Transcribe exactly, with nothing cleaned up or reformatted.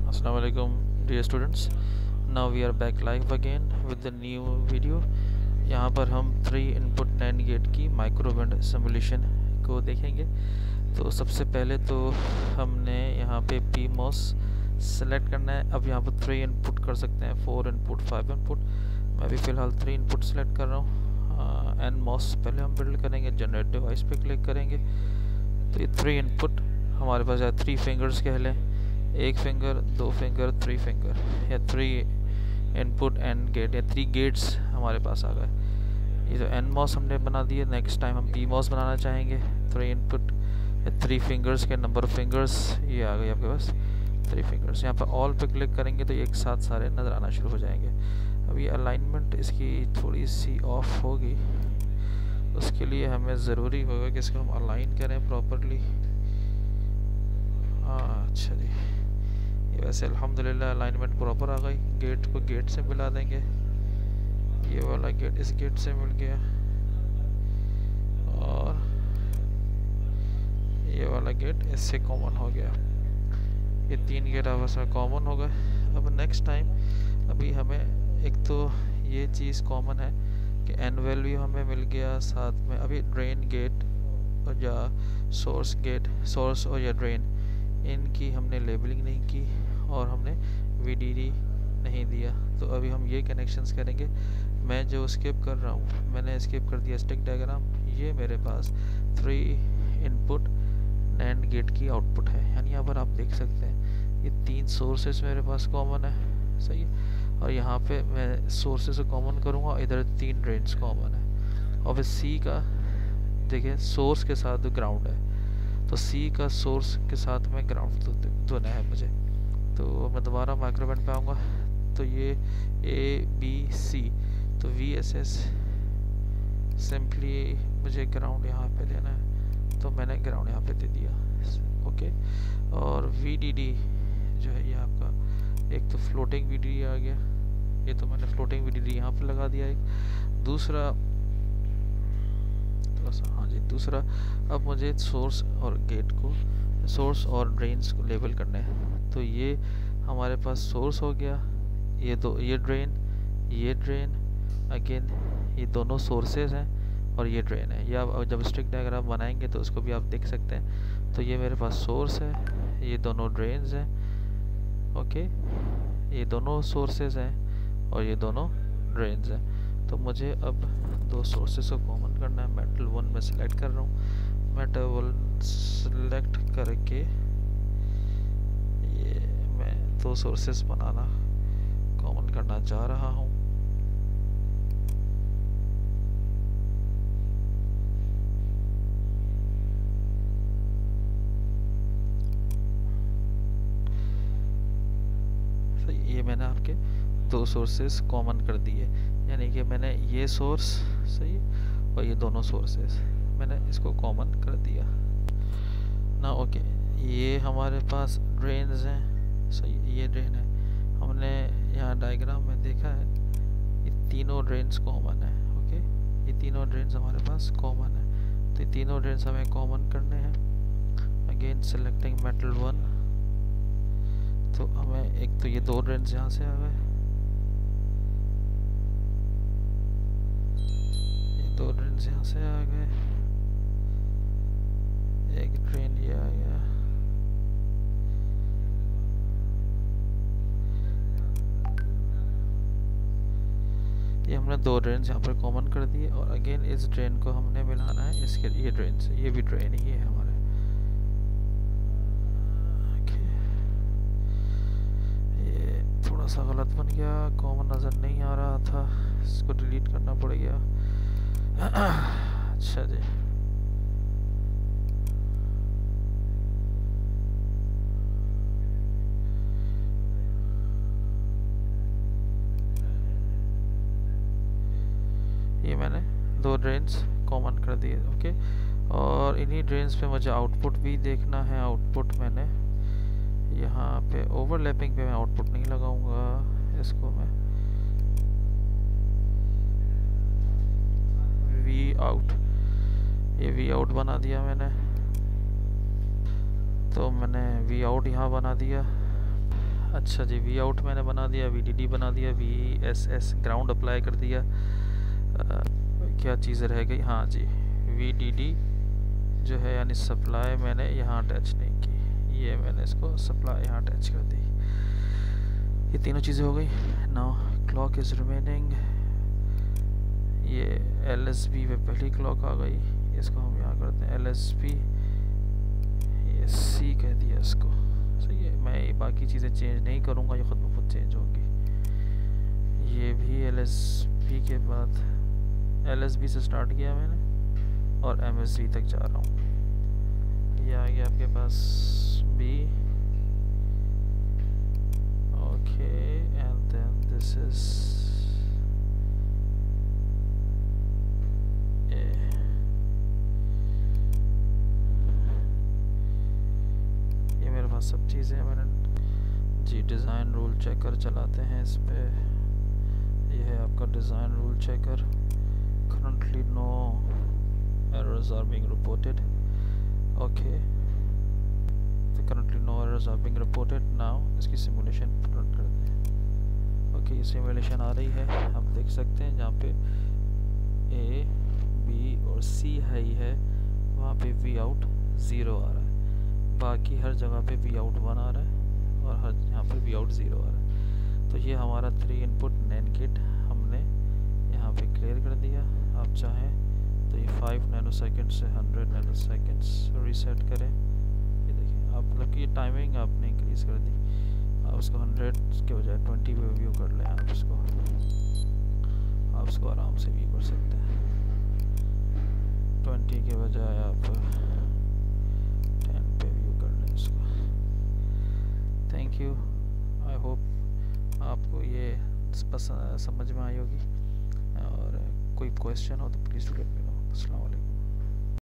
Assalamu alaikum dear students. Now we are back live again with the new video. यहाँ पर हम three input NAND gate की microwave simulation को देखेंगे। तो सबसे पहले तो हमने यहाँ पे पी मॉस सेलेक्ट करना है। अब यहाँ पर थ्री इनपुट कर सकते हैं, फोर इनपुट, फाइव इनपुट। मैं भी फ़िलहाल थ्री इनपुट सेलेक्ट कर रहा हूँ। एन मॉस पहले हम बिल्ड करेंगे, जनरेट डिवाइस पे क्लिक करेंगे। तो ये थ्री इनपुट हमारे पास है, थ्री फिंगर्स कह लें, एक फिंगर, दो फिंगर, थ्री फिंगर, या थ्री इनपुट एंड गेट, या थ्री गेट्स हमारे पास आ गए। ये जो एन मॉस हमने बना दिए, नेक्स्ट टाइम हम पी मॉस बनाना चाहेंगे। थ्री इनपुट या थ्री फिंगर्स के नंबर ऑफ फिंगर्स ये आ गए आपके पास, थ्री फिंगर्स। यहाँ पर ऑल पे क्लिक करेंगे तो ये एक साथ सारे नज़र आना शुरू हो जाएंगे। अब ये अलाइनमेंट इसकी थोड़ी सी ऑफ होगी, उसके लिए हमें ज़रूरी होगा कि इसको हम अलाइन करें प्रॉपरली। हाँ अच्छा जी, ये वैसे अल्हम्दुलिल्लाह अलाइनमेंट प्रॉपर आ गई। गेट को गेट से मिला देंगे, ये वाला गेट इस गेट से मिल गया, और ये वाला गेट इससे कॉमन हो गया। ये तीन गेट आपस में कॉमन हो गए। अब नेक्स्ट टाइम अभी हमें एक तो ये चीज़ कॉमन है कि एन वैल्यू हमें मिल गया, साथ में अभी ड्रेन गेट और या सोर्स गेट, सोर्स और या ड्रेन, इनकी हमने लेबलिंग नहीं की और हमने वीडीडी नहीं दिया। तो अभी हम ये कनेक्शंस करेंगे। मैं जो स्किप कर रहा हूँ, मैंने स्किप कर दिया स्टिक डायग्राम। ये मेरे पास थ्री इनपुट नैंड गेट की आउटपुट है, यानी यहाँ पर आप देख सकते हैं ये तीन सोर्सेस मेरे पास कॉमन है, सही है। और यहाँ पे मैं सोर्सेस को कॉमन करूँगा, इधर तीन ड्रेन्स कॉमन है। और फिर सी का देखिए सोर्स के साथ ग्राउंड है, तो सी का सोर्स के साथ में ग्राउंड देना है मुझे। तो मैं दोबारा माइक्रोवेव पे आऊँगा, तो ये ए बी सी, तो वी एस एस सिंपली मुझे ग्राउंड यहाँ पे देना है, तो मैंने ग्राउंड यहाँ पे दे दिया, ओके। और वी डी डी जो है ये आपका एक तो फ्लोटिंग वी डी डी आ गया, ये तो मैंने फ्लोटिंग वी डी डी यहाँ पे लगा दिया एक। दूसरा हाँ जी, दूसरा अब मुझे सोर्स और गेट को, सोर्स और ड्रेन्स को लेबल करना है। तो ये हमारे पास सोर्स हो गया, ये दो, ये ड्रेन, ये ड्रेन, अगेन ये दोनों सोर्सेज हैं और ये ड्रेन है। या आप जब स्टिक डायग्राम बनाएंगे तो उसको भी आप देख सकते हैं। तो ये मेरे पास सोर्स है, ये दोनों ड्रेन्स हैं, ओके, ये दोनों सोर्सेज हैं और ये दोनों ड्रेन्स हैं। तो मुझे अब दो सोर्सेस को कॉमन करना है। मेटल वन में सिलेक्ट कर रहा हूँ, मेटल वन सिलेक्ट करके ये मैं दो सोर्सेस बनाना कॉमन करना चाह रहा हूँ। तो ये मैंने आपके दो सोर्सेस कॉमन कर दिए, यानी कि मैंने ये सोर्स, सही, और ये दोनों सोर्सेस मैंने इसको कॉमन कर दिया ना, ओके। ये हमारे पास ड्रेन्स हैं, सही, ये ड्रेन है। हमने यहाँ डायग्राम में देखा है ये तीनों ड्रेन्स कॉमन है, ओके, ये तीनों ड्रेन्स हमारे पास कॉमन है। तो ये तीनों ड्रेन्स हमें कॉमन करने हैं। अगेन सेलेक्टिंग मेटल वन, तो हमें एक तो ये दो ड्रेन्स यहाँ से आ गए, दो ड्रेन्स यहाँ से आ गए, एक ड्रेन ये आ गया, ये हमने दो ड्रेन्स यहाँ पर कॉमन कर दिए। और अगेन इस ड्रेन को हमने मिलाना है इसके, ये ड्रेन से, ये भी ड्रेन ही है हमारे, ये थोड़ा सा गलत बन गया, कॉमन नज़र नहीं आ रहा था, इसको डिलीट करना पड़ गया। अच्छा जी, ये मैंने दो ड्रेन्स कॉमन कर दिए, ओके। और इन्हीं ड्रेन्स पे मुझे आउटपुट भी देखना है। आउटपुट मैंने यहाँ पे ओवरलैपिंग पे मैं आउटपुट नहीं लगाऊंगा, इसको मैं वी आउट, ये वी आउट बना दिया मैंने। तो मैंने वी आउट यहाँ बना दिया। अच्छा जी, वी आउट मैंने बना दिया, वी डी डी बना दिया, V S S ground apply कर दिया। आ, क्या चीज़ रह गई? हाँ जी, वी डी डी जो है यानी सप्लाई मैंने यहाँ अटैच नहीं की, ये मैंने इसको सप्लाई यहाँ अटैच कर दी। ये तीनों चीज़ें हो गई। Now clock is remaining. ये एल एस बी पे पहली क्लॉक आ गई, इसको हम यहाँ करते हैं एल एस बी, ये सी कह दिया इसको। सही है, मैं ये बाकी चीज़ें चेंज नहीं करूँगा, ये खुद ब खुद चेंज होंगी। ये भी एल एस बी के बाद एल एस बी से स्टार्ट किया मैंने और एम एस बी तक जा रहा हूँ। ये आ गया आपके पास B, okay, and then this is सब चीज़ें मैंने जी डिज़ाइन रूल चेकर चलाते हैं इस पे। ये है आपका design rule checker. Currently no errors are being reported, okay, तो currently no errors are being reported. Now इसकी सिमुलेशन रन करते हैं। ओके, ये सिमुलेशन आ रही है, आप देख सकते हैं जहाँ पे ए बी और सी हाई है वहाँ पे वी आउट ज़ीरो आ रहा है, बाकी हर जगह पे वी आउट वन आ रहा है और हर यहाँ पे वी आउट ज़ीरो आ रहा है। तो ये हमारा थ्री इनपुट नैन गेट हमने यहाँ पे क्लियर कर दिया। आप चाहें तो ये फाइव नैनो सेकेंड से हंड्रेड नैनो सेकेंड्स रीसेट करें। ये देखिए, आप मतलब कि ये टाइमिंग आपने इंक्रीज कर दी, आप उसको हंड्रेड के बजाय ट्वेंटी पे व्यू कर लें। आप इसको आप इसको आराम से व्यू कर सकते हैं, ट्वेंटी के बजाय आप थैंक यू। आई होप आपको ये पसंद समझ में आई होगी, और कोई क्वेश्चन हो तो प्लीज़ लेट मी नो। अस्सलाम वालेकुम।